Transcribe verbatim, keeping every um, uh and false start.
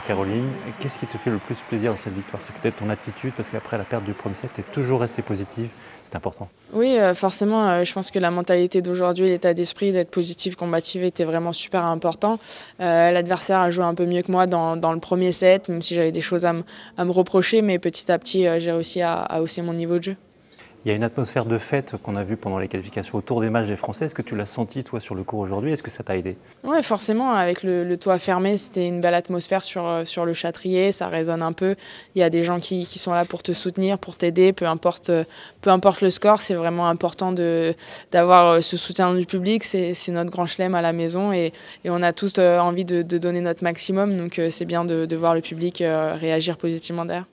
Caroline. Qu'est-ce qui te fait le plus plaisir dans cette victoire? C'est peut-être ton attitude, parce qu'après la perte du premier set, tu es toujours resté positive. C'est important. Oui, euh, forcément, euh, je pense que la mentalité d'aujourd'hui, l'état d'esprit, d'être positif, combatif était vraiment super important. Euh, L'adversaire a joué un peu mieux que moi dans, dans le premier set, même si j'avais des choses à, à me reprocher, mais petit à petit, euh, j'ai réussi à, à hausser mon niveau de jeu. Il y a une atmosphère de fête qu'on a vue pendant les qualifications autour des matchs des Français. Est-ce que tu l'as senti, toi, sur le court aujourd'hui? Est-ce que ça t'a aidé? Oui, forcément, avec le, le toit fermé, c'était une belle atmosphère sur, sur le Châtrier, ça résonne un peu. Il y a des gens qui, qui sont là pour te soutenir, pour t'aider, peu importe, peu importe le score. C'est vraiment important d'avoir ce soutien du public. C'est notre grand chelem à la maison et, et on a tous envie de, de donner notre maximum. Donc c'est bien de, de voir le public réagir positivement derrière.